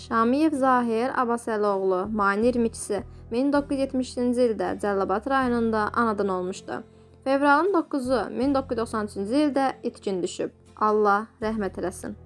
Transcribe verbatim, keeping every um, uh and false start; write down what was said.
Şamiyev Zahir Abbasəloğlu, mayın iyirmi ikisi min doqquz yüz yetmişinci ildə Cəlilabad rayonunda anadan olmuşdu. Fevralın doqquzu min doqquz yüz doxsan üçüncü ildə itkin düşüb. Allah rəhmət eləsin.